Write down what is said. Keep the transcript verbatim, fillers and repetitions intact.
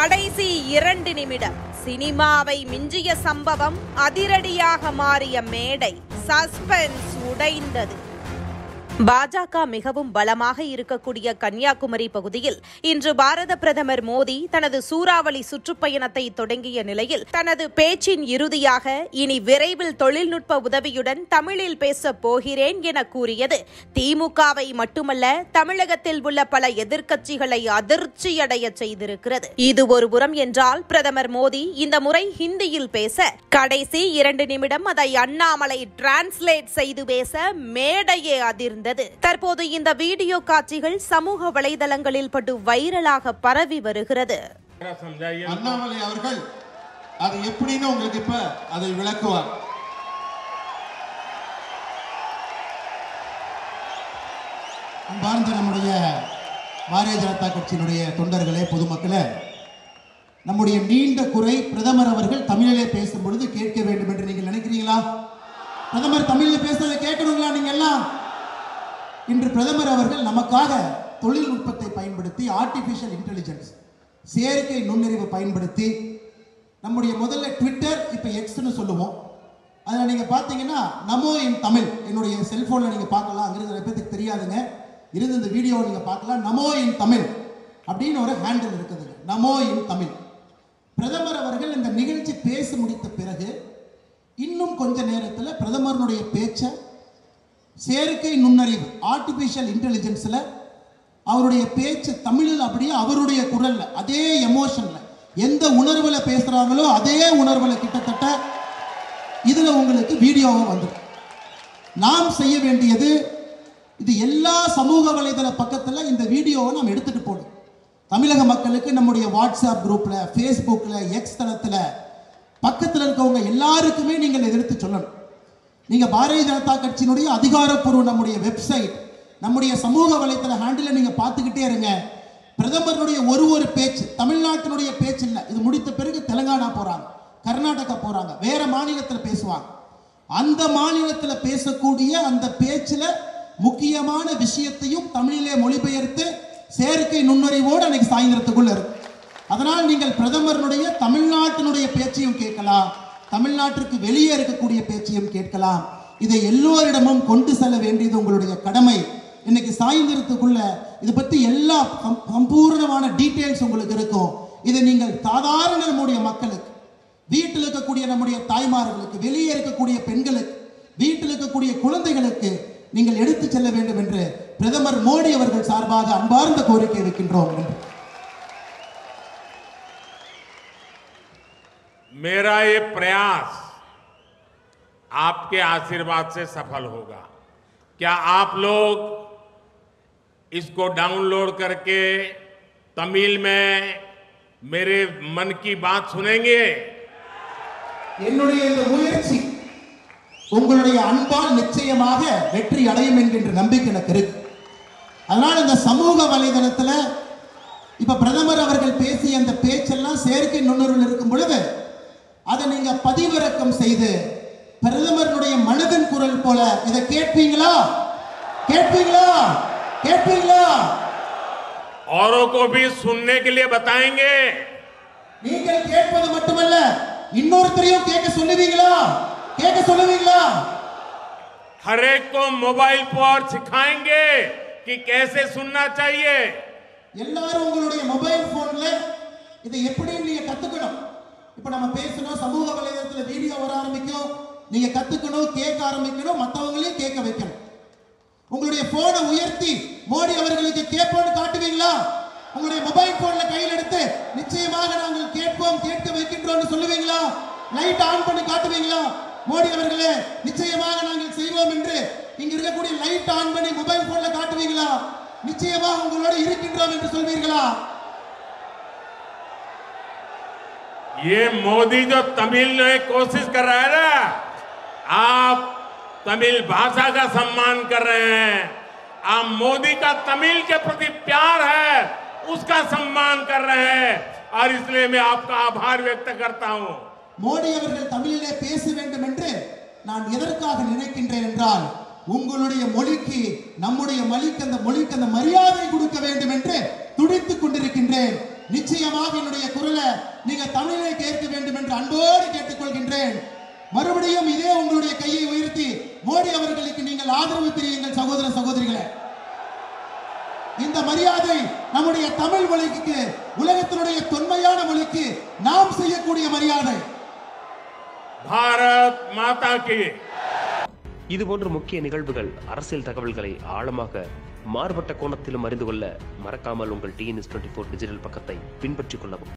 கடைசி இரண்டு நிமிடம் சினிமாவை மிஞ்சிய சம்பவம், அதிரடியாக மாறிய மேடை, சஸ்பென்ஸ் உடைந்தது. பாஜக மிகவும் பலமாக இருக்கக்கூடிய கன்னியாகுமரி பகுதியில் இன்று பாரத பிரதமர் மோடி தனது சூறாவளி சுற்றுப்பயணத்தை தொடங்கிய நிலையில் தனது பேச்சின் இறுதியாக இனி விரைவில் தொழில்நுட்ப உதவியுடன் தமிழில் பேசப் போகிறேன் என கூறியது திமுகவை மட்டுமல்ல, தமிழகத்தில் உள்ள பல எதிர்க்கட்சிகளை அதிர்ச்சியடைய செய்திருக்கிறது. இது ஒரு புறம் என்றால், பிரதமர் மோடி இந்த முறை ஹிந்தியில் பேச கடைசி இரண்டு நிமிடம் அதை அண்ணாமலை டிரான்ஸ்லேட் செய்து பேச மேடையே அதிர்ந்தது. தற்போது இந்த வீடியோ காட்சிகள் சமூக வலைதளங்களில் பட்டு வைரலாக பரவி வருகிறது. அண்ணாமலை அவர்கள் அது எப்படின்னு உங்களுக்கு இப்ப அதை விளக்குவார். அன்பார்ந்த நம்முடைய பாரதிய ஜனதா கட்சியினுடைய தொண்டர்களே, பொதுமக்களே, நம்முடைய நீண்ட குறை பிரதமர் அவர்கள் தமிழிலே பேசும் பொழுது கேட்க வேண்டும் என்று நீங்கள் நினைக்கிறீங்களா? பிரதமர் தமிழில் பேசுறதை கேட்கணுங்களா? நீங்க எல்லாம் இன்று பிரதமர் அவர்கள் நமக்காக தொழில்நுட்பத்தை பயன்படுத்தி, ஆர்டிபிஷியல் இன்டெலிஜென்ஸ், செயற்கை நுண்ணறிவு பயன்படுத்தி, நம்முடைய முதல்ல ட்விட்டர், இப்போ எக்ஸ்னு சொல்லுவோம், அதில் நீங்கள் பார்த்தீங்கன்னா நமோ இன் தமிழ், என்னுடைய செல்ஃபோனில் நீங்கள் பார்க்கலாம், அங்கிருந்து நிறைய பேருக்கு தெரியாதுங்க, இருந்து இந்த வீடியோவை நீங்கள் பார்க்கலாம். நமோ இன் தமிழ் அப்படின்னு ஒரு ஹேண்டில் இருக்குதுங்க, நமோ இன் தமிழ். பிரதமர் அவர்கள் இந்த நிகழ்ச்சி பேசி முடித்த பிறகு இன்னும் கொஞ்ச நேரத்தில் பிரதமருடைய பேச்சை செயற்கை நுண்ணறிவு, ஆர்டிபிஷியல் இன்டெலிஜென்ஸில் அவருடைய பேச்சு தமிழில் அப்படியே அவருடைய குரல்ல, அதே எமோஷன்ல, எந்த உணர்வுல பேசுறாங்களோ அதே உணர்வுல கிட்டத்தட்ட இதுல உங்களுக்கு வீடியோவும் வந்துடும். நாம் செய்ய வேண்டியது, இது எல்லா சமூக வலைதள பக்கத்தில் இந்த வீடியோவை நாம் எடுத்துட்டு போகணும். தமிழக மக்களுக்கு நம்முடைய வாட்ஸ்அப் குரூப்ல, ஃபேஸ்புக்ல, எக்ஸ் தளத்தில் பக்கத்தில் இருக்கவங்க எல்லாருக்குமே நீங்கள் எதிர்த்து சொல்லணும். நீங்க பாரதிய ஜனதா கட்சியினுடைய அதிகாரப்பூர்வ நம்முடைய வெப்சைட், நம்முடைய சமூக வலைத்தள ஹேண்டில் நீங்க பார்த்துக்கிட்டே இருங்க. பிரதமருடைய ஒரு ஒரு பேச்சு தமிழ்நாட்டினுடைய பேச்சு இல்லை, இது முடித்த பிறகு தெலுங்கானா போறாங்க, கர்நாடகா போறாங்க, வேற மாநிலத்தில் பேசுவாங்க. அந்த மாநிலத்தில் பேசக்கூடிய அந்த பேச்சில் முக்கியமான விஷயத்தையும் தமிழிலே மொழிபெயர்த்து செயற்கை நுண்ணறிவோடு அன்னைக்கு சாயந்தரத்துக்குள்ள இருக்கு. அதனால் நீங்கள் பிரதமருடைய தமிழ்நாட்டினுடைய பேச்சையும் கேட்கலாம், தமிழ்நாட்டிற்கு வெளியே இருக்கக்கூடிய பேச்சையும் கேட்கலாம். இதை எல்லோரிடமும் கொண்டு செல்ல வேண்டியது உங்களுடைய கடமை. இன்னைக்கு சாயந்தரத்துக்குள்ள இதை பற்றி எல்லா சம்பூர்ணமான டீட்டெயில்ஸ் உங்களுக்கு இருக்கும். இதை நீங்கள் சாதாரண நம்முடைய மக்களுக்கு, வீட்டில் இருக்கக்கூடிய நம்முடைய தாய்மார்களுக்கு, வெளியே இருக்கக்கூடிய பெண்களுக்கு, வீட்டில் இருக்கக்கூடிய குழந்தைகளுக்கு நீங்கள் எடுத்து செல்ல வேண்டும் என்று பிரதமர் மோடி அவர்கள் சார்பாக அன்பார்ந்த கோரிக்கை வைக்கின்றோம். मेरा ये प्रयास आपके आशीर्वाद से सफल होगा। क्या आप लोग इसको डाउनलोड करके तमिल में मेरे मन की बात सुनेंगे? என்னுடைய இந்த முயற்சி உங்களுடைய அன்பால் நிச்சயமாக வெற்றி அடையும் என்கின்ற நம்பிக்கை எனக்கு இருக்கு. அதனால இந்த சமூக வலைதளத்தில் இப்ப பிரதமர் அவர்கள் பேசிய அந்த பேச்செல்லாம் செயற்கை நுண்ணறிவில் இருக்கும் பொழுது அதை நீங்க பதிவிறக்கம் செய்து பிரதமருடைய மனதின் குரல் போல இதை கேட்பீங்களா? கேட்பீங்களா? கேட்பீங்களா? औरों को भी सुनने के लिए बताएंगे. நீங்கள் கேட்பது மட்டுமல்ல, இன்னொருத்தரையும் கேட்க சொல்லுவீங்களா? கேட்க சொல்லுவீங்களா? हर एक को मोबाइल पर सिखाएंगे कि कैसे सुनना चाहिए. எல்லாரும் உங்களுடைய மொபைல் போன்ல இதை எப்படி நீங்க கத்துக்கணும். இப்ப நம்ம பேசணும், சமூக வலைதளத்தில் வீடியோ வர ஆரம்பிக்கும், நீங்க கத்துக்கணும், கேட்க ஆரம்பிக்கணும், மற்றவங்களையும் கேட்க வைக்கணும். உங்களுடைய போனை உயர்த்தி மோடி அவர்களுக்கு கேட்போம்னு காட்டுவீங்களா? உங்களுடைய மொபைல் போன்ல கையில் எடுத்து நிச்சயமாக நாங்கள் கேட்போம், கேட்க வைக்கின்றோம் சொல்லுவீங்களா? லைட் ஆன் பண்ணி காட்டுவீங்களா? மோடி அவர்களே நிச்சயமாக நாங்கள் செய்வோம் என்று இங்க இருக்கக்கூடிய லைட் ஆன் பண்ணி மொபைல் போன்ல காட்டுவீங்களா? நிச்சயமாக உங்களோட இருக்கின்றோம் என்று சொல்வீர்களா? ये मोदी जो तमिल में कोशिश कर रहा है ना, आप तमिल भाषा का सम्मान कर रहे हैं, आप मोदी का तमिल के प्रति प्यार है उसका सम्मान कर रहे हैं, और इसलिए मैं आपका आभार व्यक्त करता हूं. மோடி அவர்கள் தமிழிலே பேச வேண்டும் என்று நான் எதற்காக நினைக்கின்றேன் என்றால், உங்களுடைய மொழிக்கு, நம்முடைய மொழிக்கு, அந்த மொழிக்கு அந்த மரியாதை கொடுக்க வேண்டும் என்று துடித்துக் கொண்டிருக்கின்றேன். நிச்சயமாக என்னுடைய குரலை நீங்க தமிழிலே கேட்க வேண்டும் என்று அன்போடு கேட்டுக்கொள்கின்றேன். மறுபடியும் இதே உங்களுடைய கையை உயர்த்தி மோடி அவர்களுக்கு நீங்கள் ஆதரவு தெரியுங்கள் சகோதர சகோதரிகளே. இந்த மரியாதை நம்முடைய தமிழ் மொழிக்கு, உலகத்தினுடைய தொன்மையான மொழிக்கு நாம் செய்யக்கூடிய மரியாதை. பாரத் மாதா கி. இதுபோன்ற முக்கிய நிகழ்வுகள், அரசியல் தகவல்களை ஆழமாக மாறுபட்ட கோணத்திலும் அறிந்து கொள்ள மறக்காமல் உங்கள் T N S twenty four digital பக்கத்தை பின்பற்றிக் கொள்ளவும்.